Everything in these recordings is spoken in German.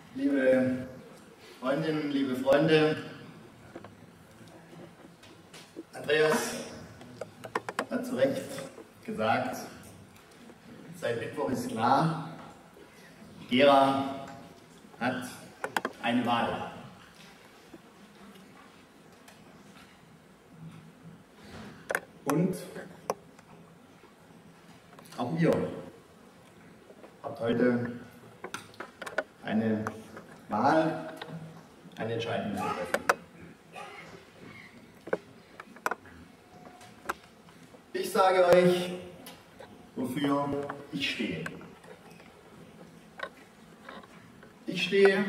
Liebe Freundinnen, liebe Freunde, Andreas hat zu Recht gesagt, seit Mittwoch ist klar, Gera hat eine Wahl. Und auch ihr habt heute eine Wahl, eine Entscheidung zu treffen. Ich sage euch, wofür ich stehe. Ich stehe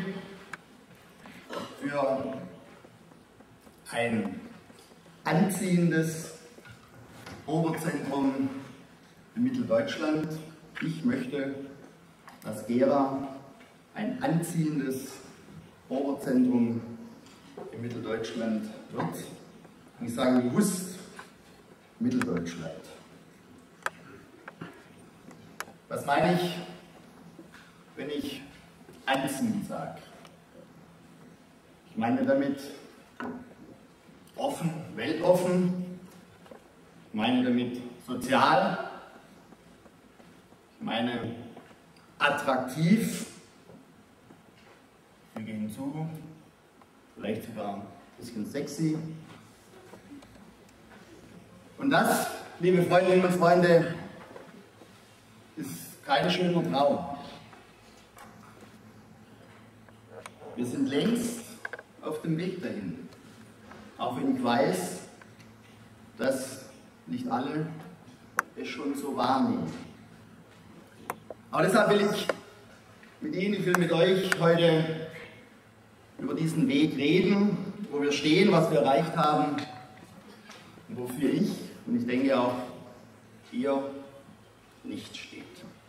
für ein anziehendes Oberzentrum in Mitteldeutschland. Ich möchte, dass Gera ein anziehendes Oberzentrum in Mitteldeutschland wird. Und ich sage bewusst Mitteldeutschland. Was meine ich, wenn ich anziehend sage? Ich meine damit offen, weltoffen. Ich meine damit sozial. Ich meine attraktiv. Wir gehen hinzu, vielleicht sogar ein bisschen sexy. Und das, liebe Freundinnen und Freunde, ist kein schöner Traum. Wir sind längst auf dem Weg dahin. Auch wenn ich weiß, dass nicht alle es schon so wahrnehmen. Aber deshalb will ich mit Ihnen, ich will mit euch heute über diesen Weg reden, wo wir stehen, was wir erreicht haben und wofür ich, und ich denke auch ihr, nicht steht.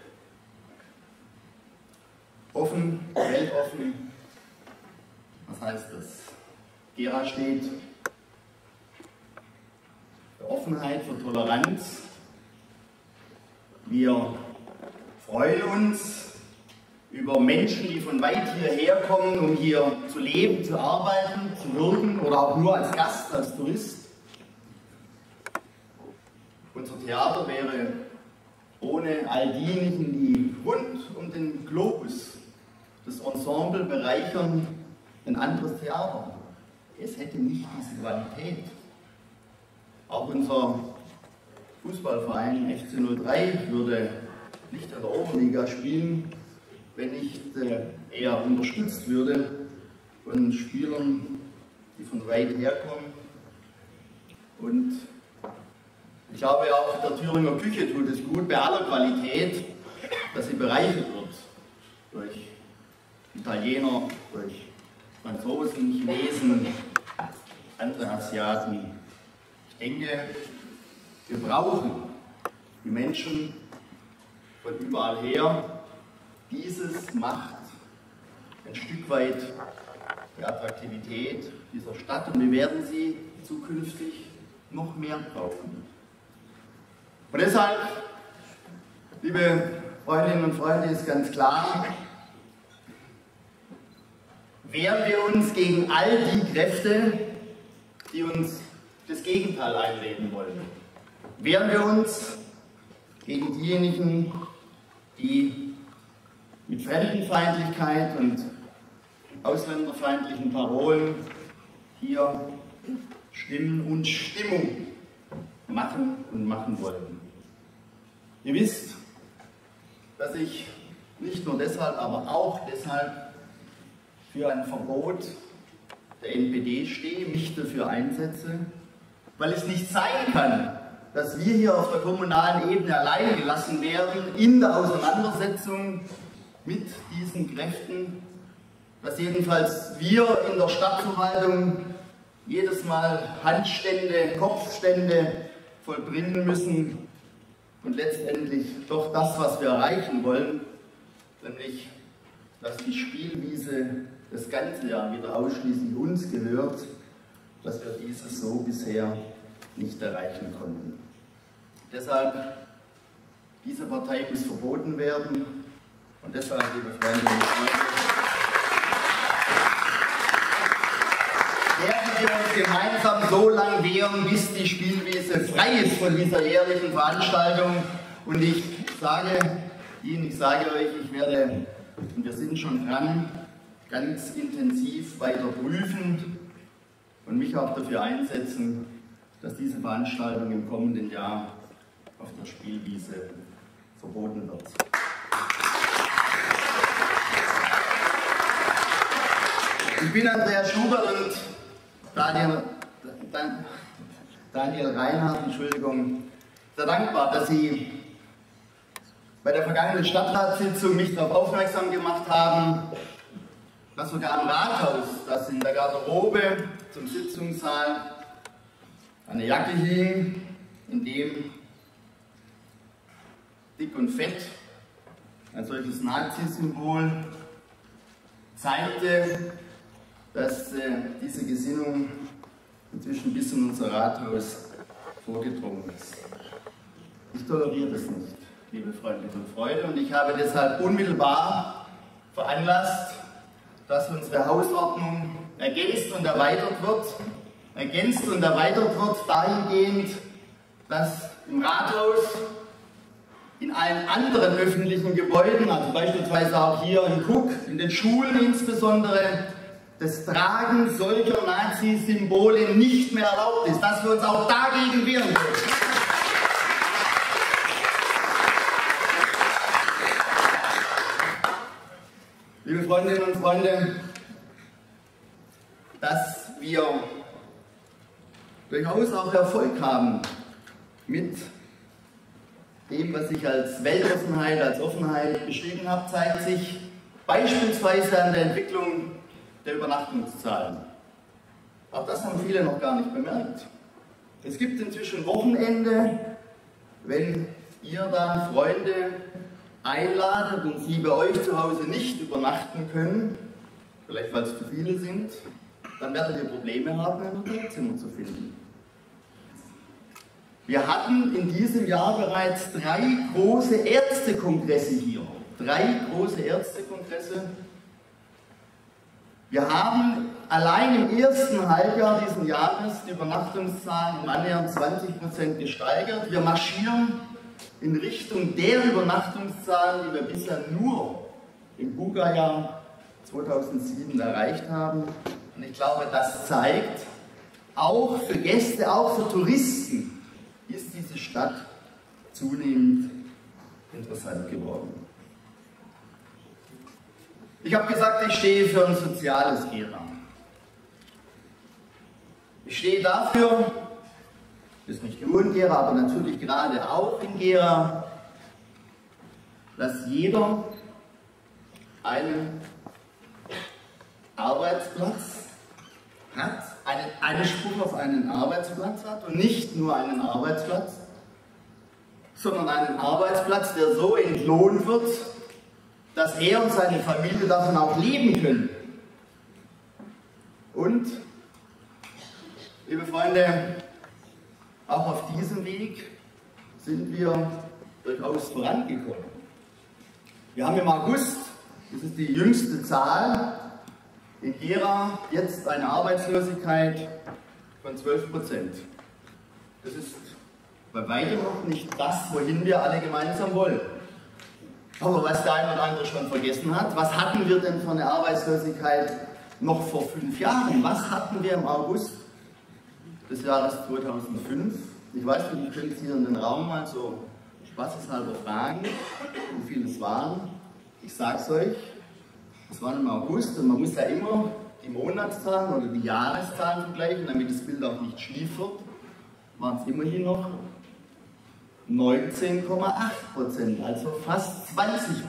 Offen, weltoffen, was heißt das? Gera steht für Offenheit, für Toleranz. Wir freuen uns über Menschen, die von weit hierher kommen, um hier zu leben, zu arbeiten, zu wirken oder auch nur als Gast, als Tourist. Unser Theater wäre ohne all diejenigen, die rund um den Globus das Ensemble bereichern, ein anderes Theater. Es hätte nicht diese Qualität. Auch unser Fußballverein FC 03 würde nicht in der Oberliga spielen, wenn nicht eher unterstützt würde von Spielern, die von weit herkommen. Und ich glaube auch, der Thüringer Küche tut es gut, bei aller Qualität, dass sie bereichert wird durch Italiener, durch Franzosen, Chinesen, andere Asiaten. Ich denke, wir brauchen die Menschen von überall her. Dieses macht ein Stück weit die Attraktivität dieser Stadt und wir werden sie zukünftig noch mehr brauchen. Und deshalb, liebe Freundinnen und Freunde, ist ganz klar, wehren wir uns gegen all die Kräfte, die uns das Gegenteil einreden wollen. Wehren wir uns gegen diejenigen, die mit Fremdenfeindlichkeit und ausländerfeindlichen Parolen hier Stimmen und Stimmung machen und machen wollen. Ihr wisst, dass ich nicht nur deshalb, aber auch deshalb für ein Verbot der NPD stehe, mich dafür einsetze, weil es nicht sein kann, dass wir hier auf der kommunalen Ebene allein gelassen werden in der Auseinandersetzung mit diesen Kräften, dass jedenfalls wir in der Stadtverwaltung jedes Mal Handstände, Kopfstände vollbringen müssen und letztendlich doch das, was wir erreichen wollen, nämlich, dass die Spielwiese das ganze Jahr wieder ausschließlich uns gehört, dass wir dieses so bisher nicht erreichen konnten. Deshalb, diese Partei muss verboten werden und deshalb, liebe Freundinnen und Freunde, wir uns gemeinsam so lange wehren, bis die Spielwiese frei ist von dieser jährlichen Veranstaltung. Und ich sage Ihnen, ich sage euch, ich werde, und wir sind schon dran, ganz intensiv weiter prüfen und mich auch dafür einsetzen, dass diese Veranstaltung im kommenden Jahr auf der Spielwiese verboten wird. Ich bin Andreas Schubert und Daniel Reinhardt, Entschuldigung, sehr dankbar, dass Sie bei der vergangenen Stadtratssitzung mich darauf aufmerksam gemacht haben, dass sogar am Rathaus, dass in der Garderobe zum Sitzungssaal eine Jacke hing, in dem dick und fett ein solches Nazi-Symbol zeigte, dass diese Gesinnung inzwischen bis in unser Rathaus vorgedrungen ist. Ich toleriere das nicht, liebe Freundinnen und Freunde, und ich habe deshalb unmittelbar veranlasst, dass unsere Hausordnung ergänzt und erweitert wird, dahingehend, dass im Rathaus, in allen anderen öffentlichen Gebäuden, also beispielsweise auch hier in Cook, in den Schulen insbesondere, das Tragen solcher Nazi-Symbole nicht mehr erlaubt ist, dass wir uns auch dagegen wehren können. Liebe Freundinnen und Freunde, dass wir durchaus auch Erfolg haben mit dem, was ich als Weltoffenheit, als Offenheit beschrieben habe, zeigt sich beispielsweise an der Entwicklung der Übernachtungszahlen. Auch das haben viele noch gar nicht bemerkt. Es gibt inzwischen Wochenende, wenn ihr da Freunde einladet und sie bei euch zu Hause nicht übernachten können, vielleicht weil es zu viele sind, dann werdet ihr Probleme haben, ein Hotelzimmer zu finden. Wir hatten in diesem Jahr bereits 3 große Ärztekongresse hier. 3 große Ärztekongresse. Wir haben allein im ersten Halbjahr dieses Jahres die Übernachtungszahlen um annähernd 20% gesteigert. Wir marschieren in Richtung der Übernachtungszahlen, die wir bisher nur im Buga-Jahr 2007 erreicht haben. Und ich glaube, das zeigt, auch für Gäste, auch für Touristen, ist diese Stadt zunehmend interessant geworden. Ich habe gesagt, ich stehe für ein soziales Gera. Ich stehe dafür, das ist nicht nur in Gera, aber natürlich gerade auch in Gera, dass jeder einen Arbeitsplatz hat, einen Anspruch auf einen Arbeitsplatz hat und nicht nur einen Arbeitsplatz, sondern einen Arbeitsplatz, der so entlohnt wird, dass er und seine Familie davon auch leben können. Und, liebe Freunde, auch auf diesem Weg sind wir durchaus vorangekommen. Wir haben im August, das ist die jüngste Zahl, in Gera jetzt eine Arbeitslosigkeit von 12%. Das ist bei weitem noch nicht das, wohin wir alle gemeinsam wollen. Aber was der eine oder andere schon vergessen hat, was hatten wir denn für eine Arbeitslosigkeit noch vor 5 Jahren? Was hatten wir im August des Jahres 2005? Ich weiß nicht, ich könnte hier in den Raum mal so spaßeshalber fragen, wie viele es waren. Ich sage es euch, es waren im August und man muss ja immer die Monatszahlen oder die Jahreszahlen vergleichen, damit das Bild auch nicht schief wird. Waren es immerhin noch 19,8%, also fast 20%.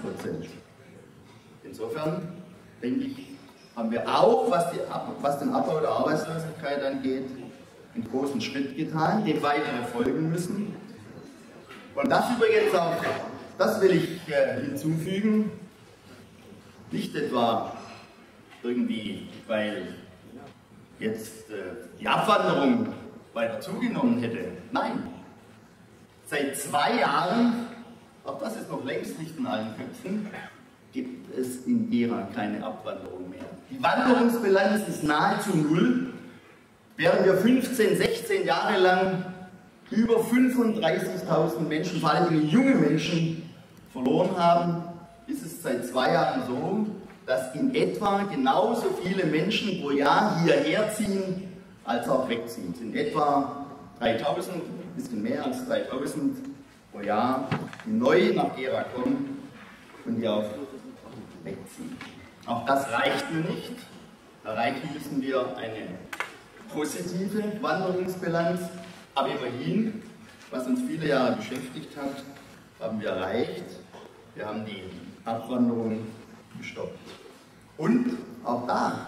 Insofern denke ich, haben wir auch, was den Abbau der Arbeitslosigkeit angeht, einen großen Schritt getan, dem weitere folgen müssen. Und das übrigens auch, das will ich hinzufügen, nicht etwa irgendwie, weil jetzt die Abwanderung weiter zugenommen hätte. Nein. Seit 2 Jahren, auch das ist noch längst nicht in allen Köpfen, gibt es in Gera keine Abwanderung mehr. Die Wanderungsbilanz ist nahezu 0. Während wir 15, 16 Jahre lang über 35.000 Menschen, vor allem junge Menschen, verloren haben, ist es seit 2 Jahren so, dass in etwa genauso viele Menschen pro Jahr hierher ziehen, als auch wegziehen. Es sind etwa 3.000, ein bisschen mehr als 3.000 pro Jahr, die neu nach Gera kommen und die auch wegziehen. Auch das reicht mir nicht. Erreichen müssen wir eine positive Wanderungsbilanz, aber immerhin, was uns viele Jahre beschäftigt hat, haben wir erreicht. Wir haben die Abwanderung gestoppt. Und auch da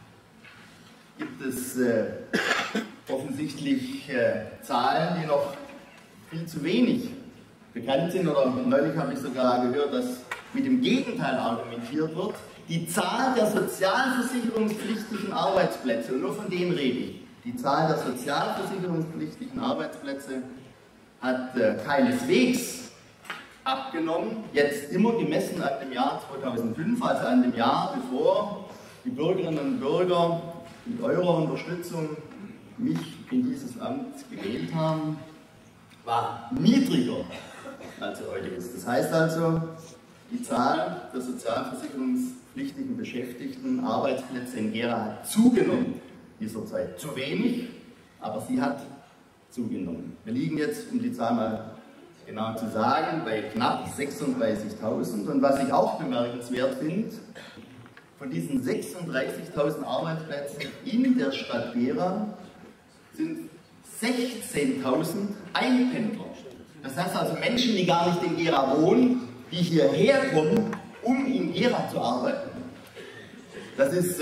gibt es offensichtlich Zahlen, die noch viel zu wenig bekannt sind. Oder neulich habe ich sogar gehört, dass mit dem Gegenteil argumentiert wird. Die Zahl der sozialversicherungspflichtigen Arbeitsplätze, und nur von dem rede ich, die Zahl der sozialversicherungspflichtigen Arbeitsplätze hat keineswegs abgenommen, jetzt immer gemessen an dem Jahr 2005, also an dem Jahr, bevor die Bürgerinnen und Bürger mit eurer Unterstützung mich in dieses Amt gewählt haben, war niedriger, als sie heute ist. Das heißt also, die Zahl der sozialversicherungspflichtigen Beschäftigten, Arbeitsplätze in Gera hat zugenommen in dieser Zeit. Zu wenig, aber sie hat zugenommen. Wir liegen jetzt, um die Zahl mal genau zu sagen, bei knapp 36.000. Und was ich auch bemerkenswert finde, von diesen 36.000 Arbeitsplätzen in der Stadt Gera sind 16.000 Einpendler. Das heißt also Menschen, die gar nicht in Gera wohnen, die hierher kommen, um in Gera zu arbeiten. Das ist,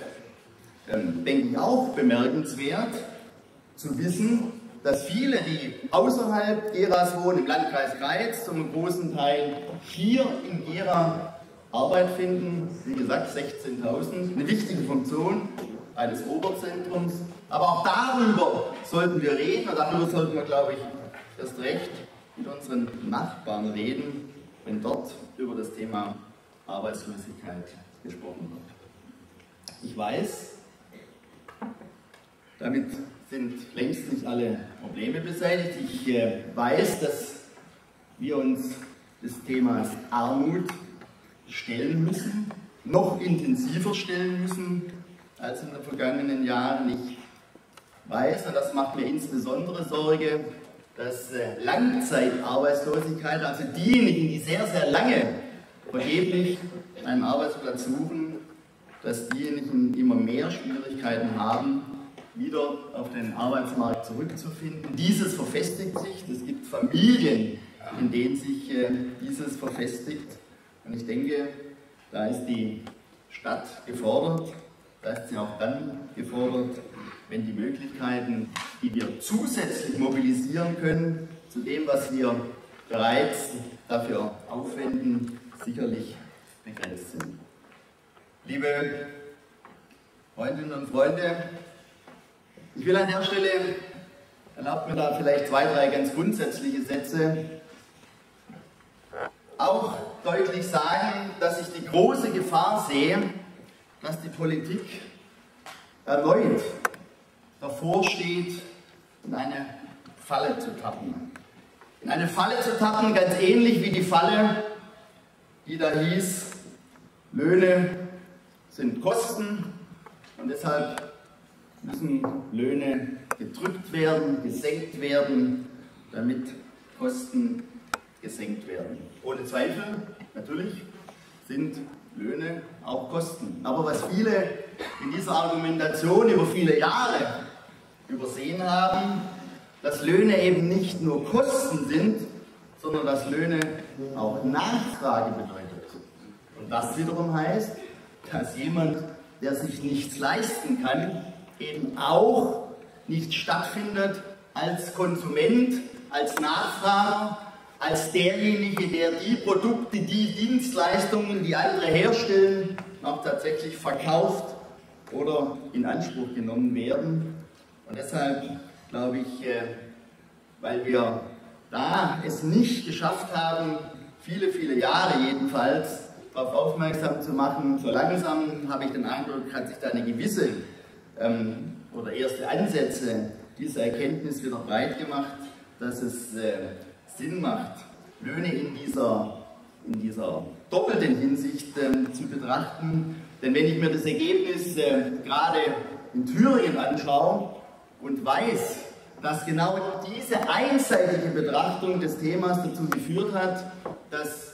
denke ich, auch bemerkenswert zu wissen, dass viele, die außerhalb Geras wohnen, im Landkreis Greiz, zum großen Teil hier in Gera Arbeit finden. Wie gesagt, 16.000, eine wichtige Funktion eines Oberzentrums. Aber auch darüber sollten wir reden, und darüber sollten wir, glaube ich, erst recht mit unseren Nachbarn reden, wenn dort über das Thema Arbeitslosigkeit gesprochen wird. Ich weiß, damit sind längst nicht alle Probleme beseitigt. Ich weiß, dass wir uns des Themas Armut stellen müssen, noch intensiver stellen müssen als in den vergangenen Jahren. Ich weiß, und das macht mir insbesondere Sorge, dass Langzeitarbeitslosigkeit, also diejenigen, die sehr, sehr lange vergeblich einen Arbeitsplatz suchen, dass diejenigen immer mehr Schwierigkeiten haben, wieder auf den Arbeitsmarkt zurückzufinden. Dieses verfestigt sich, es gibt Familien, in denen sich dieses verfestigt. Und ich denke, da ist die Stadt gefordert, da ist sie auch dann gefordert, wenn die Möglichkeiten, die wir zusätzlich mobilisieren können, zu dem, was wir bereits dafür aufwenden, sicherlich begrenzt sind. Liebe Freundinnen und Freunde, ich will an der Stelle, erlaubt mir da vielleicht 2, 3 ganz grundsätzliche Sätze, auch deutlich sagen, dass ich die große Gefahr sehe, dass die Politik erneut davor steht, in eine Falle zu tappen. In eine Falle zu tappen, ganz ähnlich wie die Falle, die da hieß, Löhne sind Kosten und deshalb müssen Löhne gedrückt werden, gesenkt werden, damit Kosten gesenkt werden. Ohne Zweifel, natürlich, sind Löhne auch Kosten. Aber was viele in dieser Argumentation über viele Jahre übersehen haben, dass Löhne eben nicht nur Kosten sind, sondern dass Löhne auch Nachfrage bedeutet. Und das wiederum heißt, dass jemand, der sich nichts leisten kann, eben auch nicht stattfindet als Konsument, als Nachfrager, als derjenige, der die Produkte, die Dienstleistungen, die andere herstellen, auch tatsächlich verkauft oder in Anspruch genommen werden. Und deshalb glaube ich, weil wir da es nicht geschafft haben, viele, viele Jahre jedenfalls, darauf aufmerksam zu machen, so langsam habe ich den Eindruck, hat sich da eine gewisse oder erste Ansätze dieser Erkenntnis wieder breit gemacht, dass es Sinn macht, Löhne in dieser doppelten Hinsicht zu betrachten. Denn wenn ich mir das Ergebnis gerade in Thüringen anschaue und weiß, dass genau diese einseitige Betrachtung des Themas dazu geführt hat, dass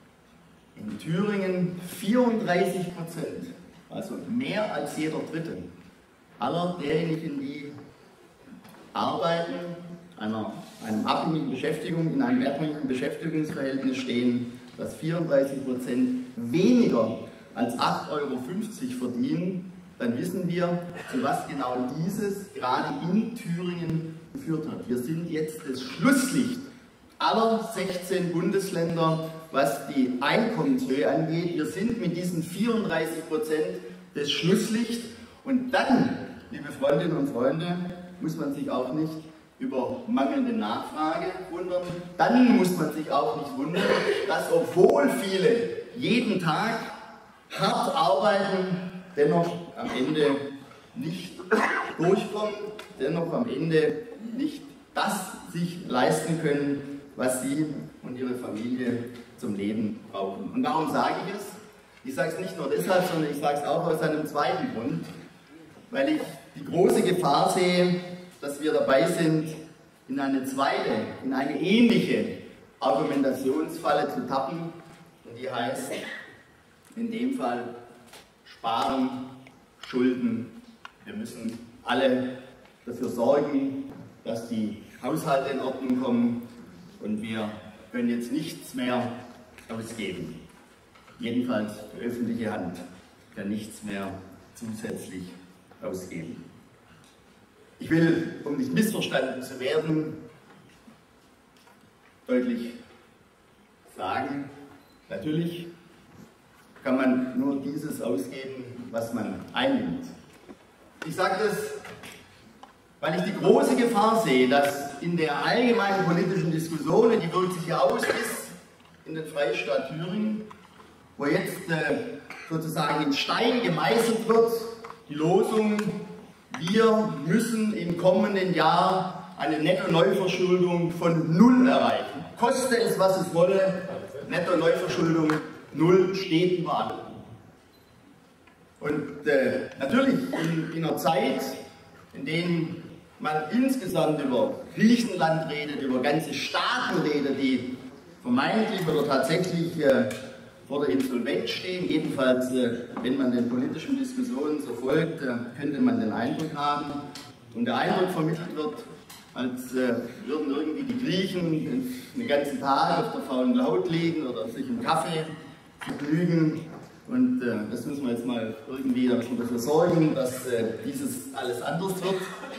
in Thüringen 34%, also mehr als jeder Dritte, aller derjenigen, die arbeiten, einem abhängigen Beschäftigung, in einem abhängigen Beschäftigungsverhältnis stehen, dass 34% weniger als 8,50 € verdienen, dann wissen wir, zu was genau dieses gerade in Thüringen geführt hat. Wir sind jetzt das Schlusslicht aller 16 Bundesländer, was die Einkommenshöhe angeht. Wir sind mit diesen 34% das Schlusslicht. Und dann, liebe Freundinnen und Freunde, muss man sich auch nicht über mangelnde Nachfrage wundern. Dann muss man sich auch nicht wundern, dass obwohl viele jeden Tag hart arbeiten, dennoch am Ende nicht durchkommen, dennoch am Ende nicht das sich leisten können, was sie und ihre Familie zum Leben brauchen. Und warum sage ich es? Ich sage es nicht nur deshalb, sondern ich sage es auch aus einem zweiten Grund, weil ich die große Gefahr sehe, dass wir dabei sind, in eine zweite, in eine ähnliche Argumentationsfalle zu tappen, und die heißt, in dem Fall sparen, Schulden. Wir müssen alle dafür sorgen, dass die Haushalte in Ordnung kommen, und wir können jetzt nichts mehr ausgeben. Jedenfalls die öffentliche Hand kann nichts mehr zusätzlich ausgeben. Ich will, um nicht missverstanden zu werden, deutlich sagen, natürlich kann man nur dieses ausgeben, was man einnimmt. Ich sage das, weil ich die große Gefahr sehe, dass in der allgemeinen politischen Diskussion, die wirkt sich ja aus bis in den Freistaat Thüringen, wo jetzt sozusagen in Stein gemeißelt wird, die Losung, wir müssen im kommenden Jahr eine Netto-Neuverschuldung von 0 erreichen. Koste es, was es wolle, Netto-Neuverschuldung 0 steht überall. Und natürlich in einer Zeit, in der man insgesamt über Griechenland redet, über ganze Staaten redet, die vermeintlich oder tatsächlich vor der Insolvenz stehen, jedenfalls wenn man den politischen Diskussionen so folgt, könnte man den Eindruck haben, und der Eindruck vermittelt wird, als würden irgendwie die Griechen den ganzen Tag auf der faulen Haut liegen oder sich im Kaffee begnügen. Und das müssen wir jetzt mal irgendwie dafür sorgen, dass dieses alles anders wird.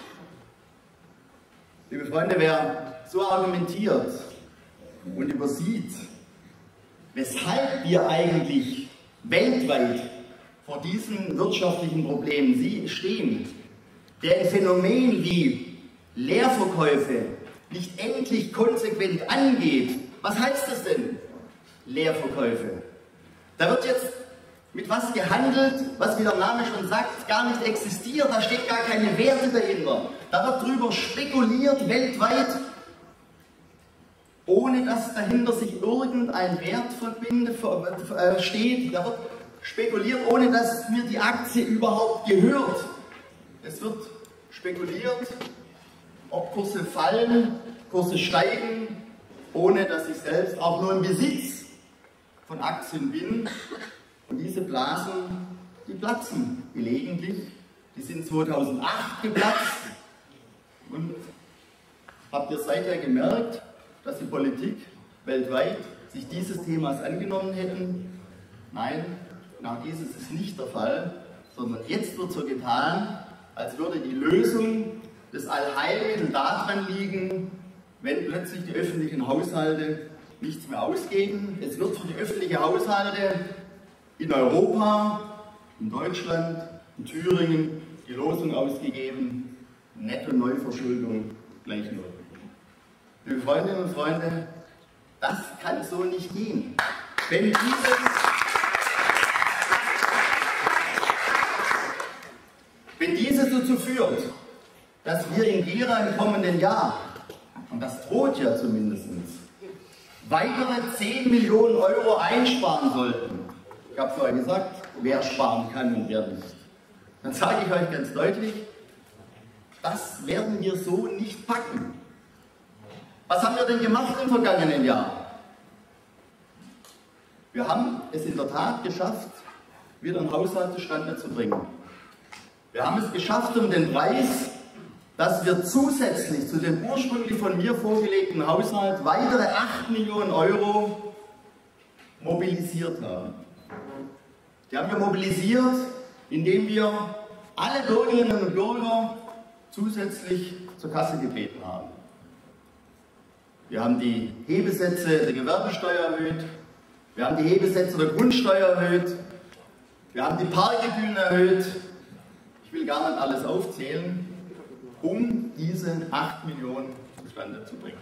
Liebe Freunde, wer so argumentiert und übersieht, weshalb wir eigentlich weltweit vor diesen wirtschaftlichen Problemen stehen, der ein Phänomen wie Leerverkäufe nicht endlich konsequent angeht. Was heißt das denn, Leerverkäufe? Da wird jetzt mit was gehandelt, was, wie der Name schon sagt, gar nicht existiert. Da steht gar keine Werte dahinter. Da wird drüber spekuliert weltweit, ohne dass dahinter sich irgendein Wert steht. Da wird spekuliert, ohne dass mir die Aktie überhaupt gehört. Es wird spekuliert, ob Kurse fallen, Kurse steigen, ohne dass ich selbst auch nur im Besitz von Aktien bin. Und diese Blasen, die platzen gelegentlich. Die sind 2008 geplatzt. Und habt ihr seither gemerkt, dass die Politik weltweit sich dieses Themas angenommen hätten? Nein, genau dieses ist nicht der Fall, sondern jetzt wird so getan, als würde die Lösung des Allheilmittel daran liegen, wenn plötzlich die öffentlichen Haushalte nichts mehr ausgeben. Es wird für die öffentlichen Haushalte in Europa, in Deutschland, in Thüringen die Losung ausgegeben, Netto-Neuverschuldung gleich 0. Liebe Freundinnen und Freunde, das kann so nicht gehen. Wenn diese dazu führt, dass wir in Gera im kommenden Jahr, und das droht ja zumindest, weitere 10 Millionen Euro einsparen sollten. Ich habe vorher gesagt, wer sparen kann und wer nicht. Dann sage ich euch ganz deutlich, das werden wir so nicht packen. Was haben wir denn gemacht im vergangenen Jahr? Wir haben es in der Tat geschafft, wieder einen Haushalt zustande zu bringen. Wir haben es geschafft um den Preis, dass wir zusätzlich zu dem ursprünglich von mir vorgelegten Haushalt weitere 8 Millionen Euro mobilisiert haben. Die haben wir mobilisiert, indem wir alle Bürgerinnen und Bürger zusätzlich zur Kasse gebeten haben. Wir haben die Hebesätze der Gewerbesteuer erhöht, wir haben die Hebesätze der Grundsteuer erhöht, wir haben die Parkgebühren erhöht. Ich will gar nicht alles aufzählen, um diese 8 Millionen zustande zu bringen.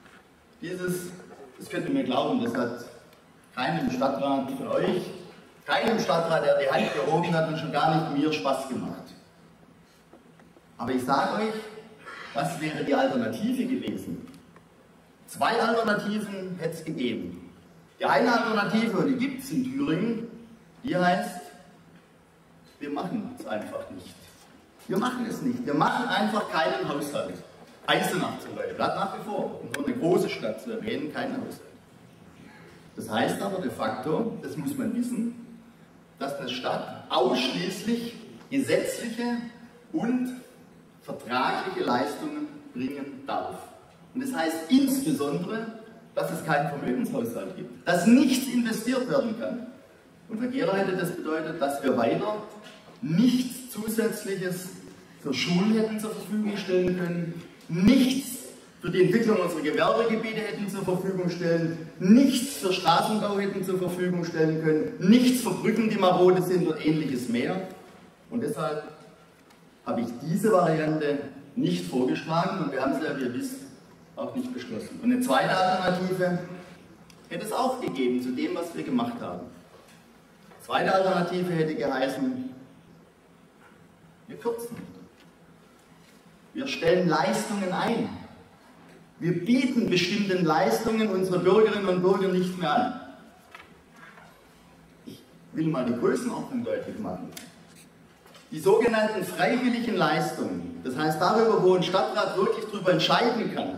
Das könnt ihr mir glauben, das hat keinem Stadtrat von euch, keinem Stadtrat, der die Hand gehoben hat, und schon gar nicht mir Spaß gemacht. Aber ich sage euch, was wäre die Alternative gewesen? 2 Alternativen hätte es gegeben. Die eine Alternative, und die gibt es in Thüringen, die heißt, wir machen es einfach nicht. Wir machen es nicht. Wir machen einfach keinen Haushalt. Eisenach zum Beispiel hat nach wie vor, um nur eine große Stadt zu erwähnen, keinen Haushalt. Das heißt aber de facto, das muss man wissen, dass eine Stadt ausschließlich gesetzliche und vertragliche Leistungen bringen darf. Und das heißt insbesondere, dass es keinen Vermögenshaushalt gibt, dass nichts investiert werden kann. Und für Gera hätte das bedeutet, dass wir weiter nichts Zusätzliches für Schulen hätten zur Verfügung stellen können, nichts für die Entwicklung unserer Gewerbegebiete hätten zur Verfügung stellen, nichts für Straßenbau hätten zur Verfügung stellen können, nichts für Brücken, die marode sind und ähnliches mehr. Und deshalb habe ich diese Variante nicht vorgeschlagen und wir haben sie ja, wie ihr wisst, auch nicht beschlossen. Und eine zweite Alternative hätte es auch gegeben zu dem, was wir gemacht haben. Die zweite Alternative hätte geheißen, wir kürzen. Wir stellen Leistungen ein. Wir bieten bestimmten Leistungen unsere Bürgerinnen und Bürger nicht mehr an. Ich will mal die Größenordnung deutlich machen. Die sogenannten freiwilligen Leistungen, das heißt darüber, wo ein Stadtrat wirklich darüber entscheiden kann,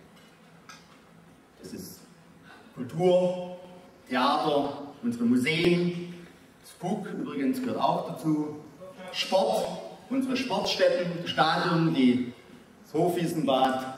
das ist Kultur, Theater, unsere Museen, das FUG übrigens gehört auch dazu, Sport, unsere Sportstätten, Stadion, das Hofwiesenbad,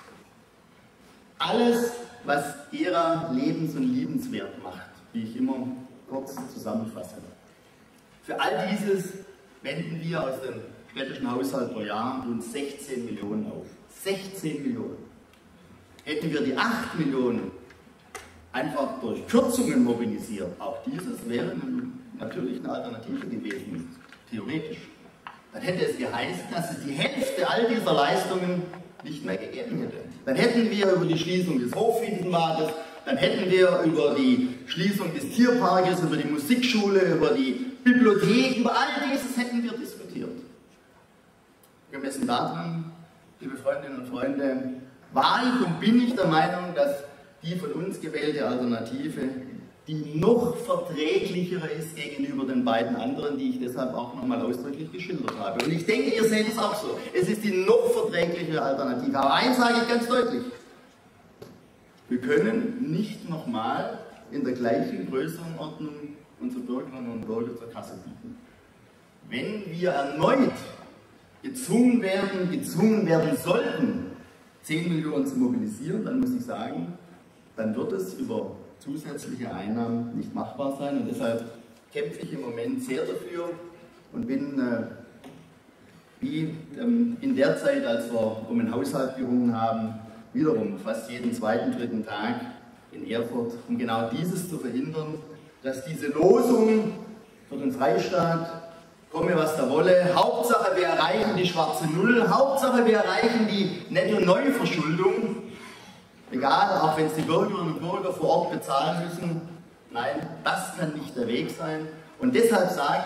alles, was Gera lebens- und liebenswert macht, wie ich immer kurz zusammenfasse. Für all dieses wenden wir aus dem städtischen Haushalt pro Jahr rund 16 Millionen auf. 16 Millionen. Hätten wir die 8 Millionen einfach durch Kürzungen mobilisiert, auch dieses wäre natürlich eine Alternative gewesen, theoretisch. Dann hätte es geheißen, dass es die Hälfte all dieser Leistungen nicht mehr gegeben hätte. Dann hätten wir über die Schließung des Hofwiesenbades, dann hätten wir über die Schließung des Tierparkes, über die Musikschule, über die Bibliothek, über all dieses hätten wir diskutiert. Gemessen daran, liebe Freundinnen und Freunde, war ich und bin ich der Meinung, dass die von uns gewählte Alternative die noch verträglichere ist gegenüber den beiden anderen, die ich deshalb auch nochmal ausdrücklich geschildert habe. Und ich denke, ihr seht es auch so. Es ist die noch verträglichere Alternative. Aber eins sage ich ganz deutlich. Wir können nicht nochmal in der gleichen Größenordnung unsere Bürgerinnen und Bürger zur Kasse bieten. Wenn wir erneut gezwungen werden sollten, 10 Millionen zu mobilisieren, dann muss ich sagen, dann wird es über zusätzliche Einnahmen nicht machbar sein. Und deshalb kämpfe ich im Moment sehr dafür und bin wie in der Zeit, als wir um den Haushalt gerungen haben, wiederum fast jeden zweiten, dritten Tag in Erfurt, um genau dieses zu verhindern, dass diese Losung für den Freistaat, komme was da wolle, Hauptsache wir erreichen die schwarze Null, Hauptsache wir erreichen die Netto-Neuverschuldung, egal, auch wenn es die Bürgerinnen und Bürger vor Ort bezahlen müssen, nein, das kann nicht der Weg sein. Und deshalb sage ich,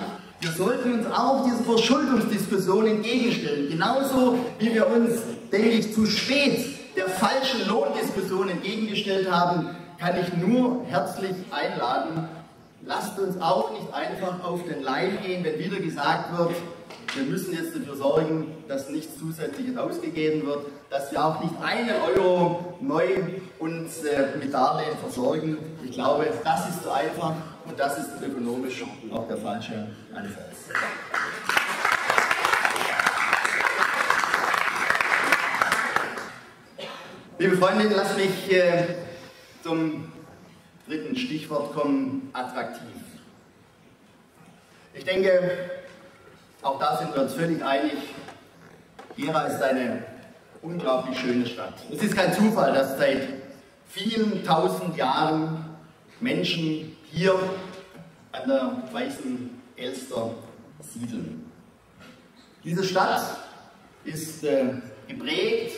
Wir sollten uns auch dieser Verschuldungsdiskussion entgegenstellen. Genauso wie wir uns, denke ich, zu spät der falschen Lohndiskussion entgegengestellt haben, kann ich nur herzlich einladen, lasst uns auch nicht einfach auf den Leim gehen, wenn wieder gesagt wird, wir müssen jetzt dafür sorgen, dass nichts Zusätzliches ausgegeben wird, dass wir auch nicht einen Euro neu uns mit Darlehen versorgen. Ich glaube, das ist zu einfach und das ist ökonomisch auch der falsche Ansatz. Liebe Freundinnen, lasst mich zum dritten Stichwort kommen, attraktiv. Ich denke, auch da sind wir uns völlig einig, Gera ist eine unglaublich schöne Stadt. Es ist kein Zufall, dass seit vielen tausend Jahren Menschen hier an der Weißen Elster siedeln. Diese Stadt ist geprägt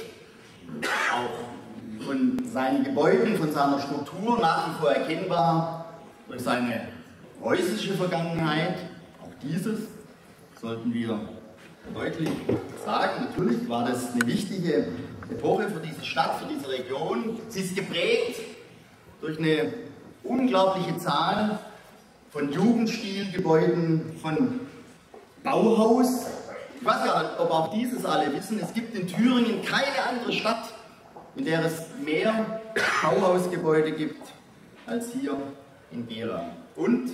auch von seinen Gebäuden, von seiner Struktur nach wie vor erkennbar durch seine preußische Vergangenheit. Auch dieses sollten wir deutlich sagen. Natürlich war das eine wichtige Epoche für diese Stadt, für diese Region. Sie ist geprägt durch eine unglaubliche Zahl von Jugendstilgebäuden, von Bauhaus. Ich weiß gar nicht, ob auch dieses alle wissen, es gibt in Thüringen keine andere Stadt, in der es mehr Bauhausgebäude gibt als hier in Gera. Und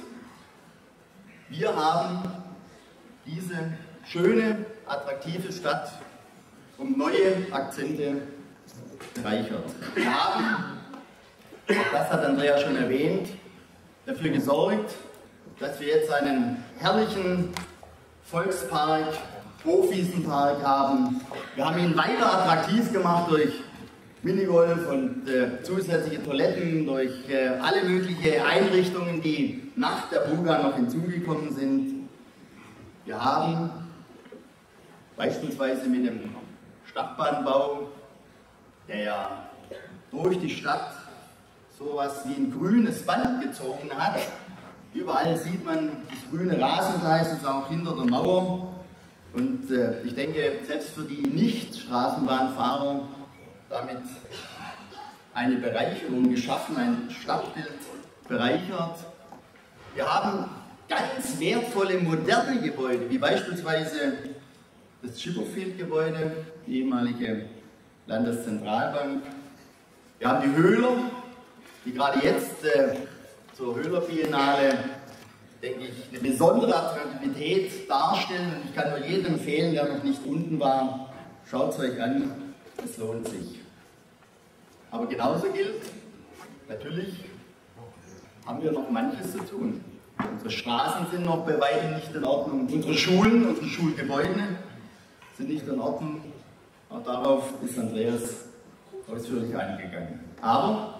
wir haben diese schöne, attraktive Stadt um neue Akzente bereichert. Wir haben, das hat Andrea schon erwähnt, dafür gesorgt, dass wir jetzt einen herrlichen Volkspark, Hofwiesenpark haben. Wir haben ihn weiter attraktiv gemacht durch Minigolf und zusätzliche Toiletten, durch alle möglichen Einrichtungen, die nach der Buga noch hinzugekommen sind. Wir haben beispielsweise mit dem Stadtbahnbau, der ja durch die Stadt sowas wie ein grünes Band gezogen hat. Überall sieht man das grüne Rasengleis, das ist auch hinter der Mauer. Und ich denke, selbst für die Nicht-Straßenbahnfahrer damit eine Bereicherung geschaffen, ein Stadtbild bereichert. Wir haben ganz wertvolle, moderne Gebäude, wie beispielsweise das Chipperfield-Gebäude, die ehemalige Landeszentralbank. Wir haben die Höhler, die gerade jetzt zur Höhler-Biennale, denke ich, eine besondere Attraktivität darstellen. Und ich kann nur jedem empfehlen, der noch nicht unten war, schaut es euch an, es lohnt sich. Aber genauso gilt, natürlich haben wir noch manches zu tun. Unsere Straßen sind noch bei weitem nicht in Ordnung. Unsere Schulen, unsere Schulgebäude sind nicht in Ordnung. Auch darauf ist Andreas ausführlich eingegangen. Aber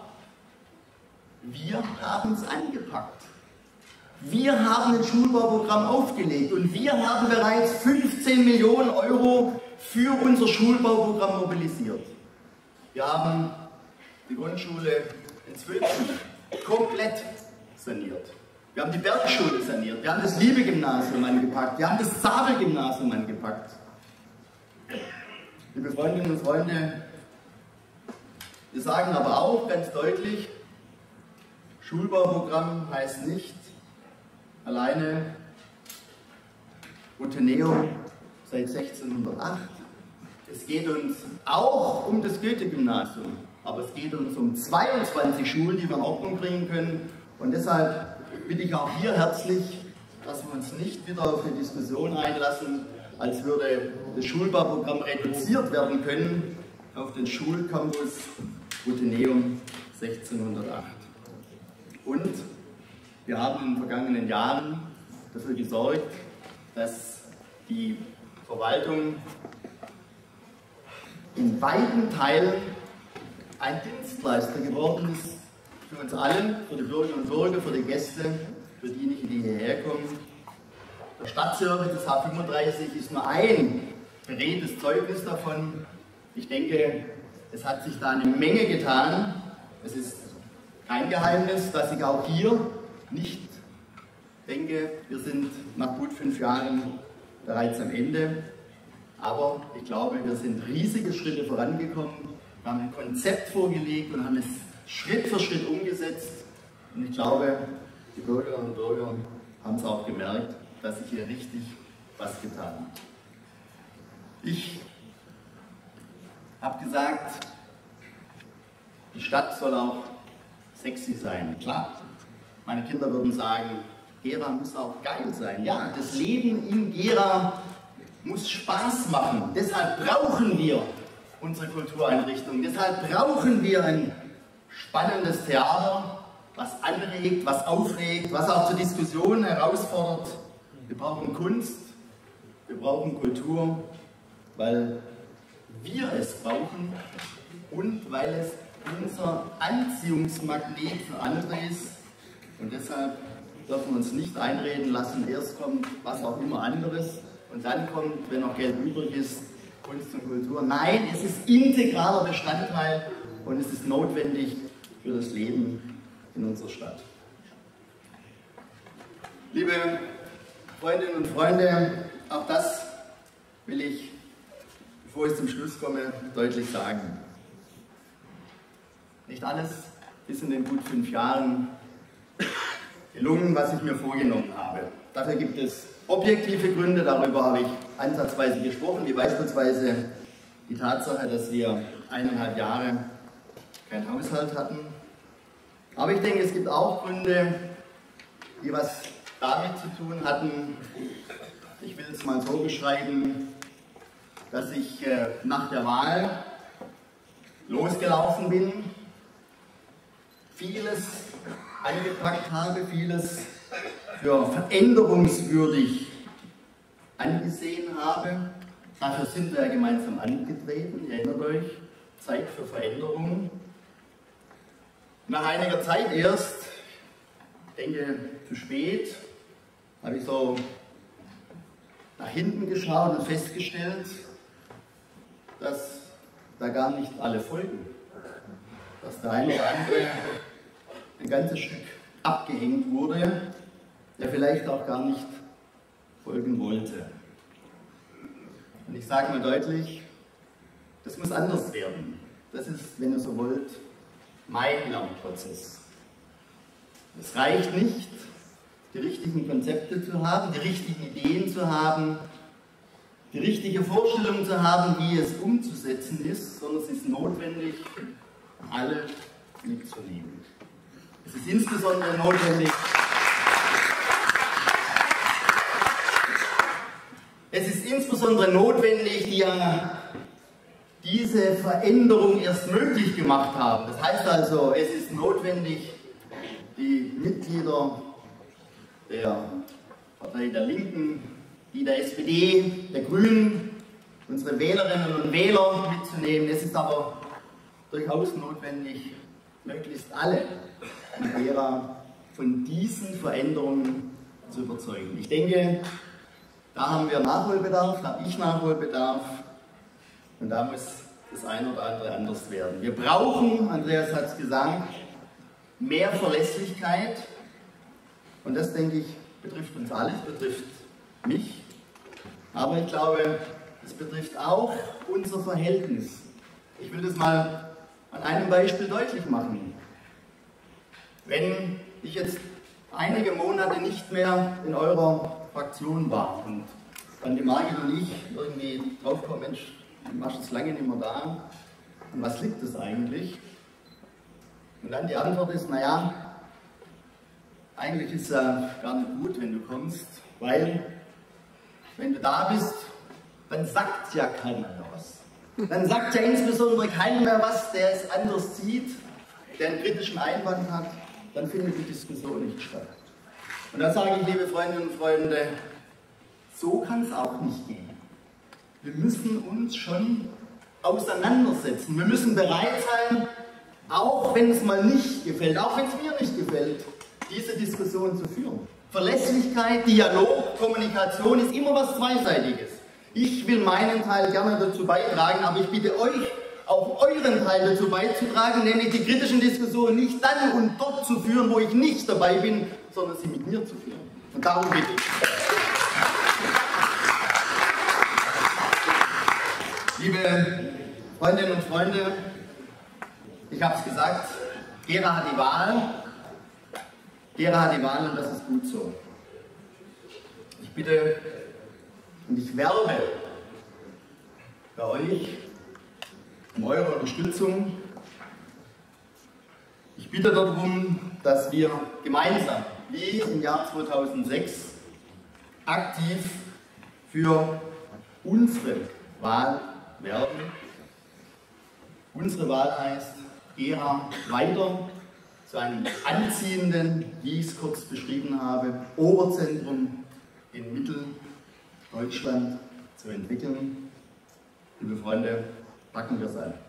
wir haben es angepackt. Wir haben ein Schulbauprogramm aufgelegt und wir haben bereits 15 Millionen Euro für unser Schulbauprogramm mobilisiert. Wir haben die Grundschule in Zwölfen komplett saniert. Wir haben die Bergschule saniert. Wir haben das Liebe-Gymnasium angepackt. Wir haben das Zabel-Gymnasium angepackt. Liebe Freundinnen und Freunde, wir sagen aber auch ganz deutlich, Schulbauprogramm heißt nicht alleine Uteneum seit 1608. Es geht uns auch um das Goethe-Gymnasium, aber es geht uns um 22 Schulen, die wir in Ordnung bringen können. Und deshalb bitte ich auch hier herzlich, dass wir uns nicht wieder auf eine Diskussion einlassen, als würde das Schulbauprogramm reduziert werden können auf den Schulcampus Uteneum 1608. Und wir haben in den vergangenen Jahren dafür gesorgt, dass die Verwaltung in weiten Teilen ein Dienstleister geworden ist für uns alle, für die Bürgerinnen und Bürger, für die Gäste, für diejenigen, die hierher kommen. Der Stadtservice des H35 ist nur ein beredtes Zeugnis davon. Ich denke, es hat sich da eine Menge getan. Es ist kein Geheimnis, dass sich auch hier nicht Ich denke, wir sind nach gut 5 Jahren bereits am Ende. Aber ich glaube, wir sind riesige Schritte vorangekommen. Wir haben ein Konzept vorgelegt und haben es Schritt für Schritt umgesetzt. Und ich glaube, die Bürgerinnen und Bürger haben es auch gemerkt, dass sich hier richtig was getan hat. Ich habe gesagt, die Stadt soll auch sexy sein. Klar, meine Kinder würden sagen, Gera muss auch geil sein. Ja, das Leben in Gera muss Spaß machen. Deshalb brauchen wir unsere Kultureinrichtungen. Deshalb brauchen wir ein spannendes Theater, was anregt, was aufregt, was auch zur Diskussion herausfordert. Wir brauchen Kunst, wir brauchen Kultur, weil wir es brauchen und weil es unser Anziehungsmagnet für andere ist. Und deshalb dürfen wir uns nicht einreden lassen, erst kommt was auch immer anderes und dann kommt, wenn noch Geld übrig ist, Kunst und Kultur. Nein, es ist integraler Bestandteil und es ist notwendig für das Leben in unserer Stadt. Liebe Freundinnen und Freunde, auch das will ich, bevor ich zum Schluss komme, deutlich sagen. Nicht alles ist in den gut 5 Jahren gelungen, was ich mir vorgenommen habe. Dafür gibt es objektive Gründe, darüber habe ich ansatzweise gesprochen, wie beispielsweise die Tatsache, dass wir 1,5 Jahre keinen Haushalt hatten. Aber ich denke, es gibt auch Gründe, die was damit zu tun hatten. Ich will es mal so beschreiben, dass ich nach der Wahl losgelaufen bin, vieles angepackt habe, vieles für veränderungswürdig angesehen habe. Dafür sind wir ja gemeinsam angetreten, ihr erinnert euch, Zeit für Veränderungen. Nach einiger Zeit erst, ich denke zu spät, habe ich so nach hinten geschaut und festgestellt, dass da gar nicht alle folgen. Dass der eine oder andere ein ganzes Stück abgehängt wurde, der vielleicht auch gar nicht folgen wollte. Und ich sage mal deutlich, das muss anders werden. Das ist, wenn ihr so wollt, mein Lernprozess. Es reicht nicht, die richtigen Konzepte zu haben, die richtigen Ideen zu haben, die richtige Vorstellung zu haben, wie es umzusetzen ist, sondern es ist notwendig, alle mitzunehmen. Es ist insbesondere notwendig, die ja diese Veränderung erst möglich gemacht haben. Das heißt also, es ist notwendig, die Mitglieder der Partei der Linken, die der SPD, der Grünen, unsere Wählerinnen und Wähler mitzunehmen. Es ist aber durchaus notwendig, möglichst alle in Gera von diesen Veränderungen zu überzeugen. Ich denke, da haben wir Nachholbedarf, da habe ich Nachholbedarf und da muss das eine oder andere anders werden. Wir brauchen, Andreas hat es gesagt, mehr Verlässlichkeit und das, denke ich, betrifft uns alle, betrifft mich, aber ich glaube, es betrifft auch unser Verhältnis. Ich will das mal an einem Beispiel deutlich machen. Wenn ich jetzt einige Monate nicht mehr in eurer Fraktion war und dann die Margit und ich irgendwie draufkommen, Mensch, du warst jetzt lange nicht mehr da, und was liegt das eigentlich? Und dann die Antwort ist, naja, eigentlich ist es ja gar nicht gut, wenn du kommst, weil wenn du da bist, dann sagt ja keiner mehr was. Dann sagt ja insbesondere keiner mehr was, der es anders sieht, der einen kritischen Einwand hat, dann findet die Diskussion nicht statt. Und dann sage ich, liebe Freundinnen und Freunde, so kann es auch nicht gehen. Wir müssen uns schon auseinandersetzen. Wir müssen bereit sein, auch wenn es mal nicht gefällt, auch wenn es mir nicht gefällt, diese Diskussion zu führen. Verlässlichkeit, Dialog, Kommunikation ist immer was Zweiseitiges. Ich will meinen Teil gerne dazu beitragen, aber ich bitte euch, auch euren Teil dazu beizutragen, nämlich die kritischen Diskussionen nicht dann und dort zu führen, wo ich nicht dabei bin, sondern sie mit mir zu führen. Und darum bitte ich. Liebe Freundinnen und Freunde, ich habe es gesagt, Gera hat die Wahl. Gera hat die Wahl und das ist gut so. Ich bitte und ich werbe bei euch um eure Unterstützung. Ich bitte darum, dass wir gemeinsam, wie im Jahr 2006, aktiv für unsere Wahl werden. Unsere Wahl heißt Gera weiter zu einem anziehenden, wie ich es kurz beschrieben habe, Oberzentrum in Mitteldeutschland zu entwickeln. Liebe Freunde, packen wir es an.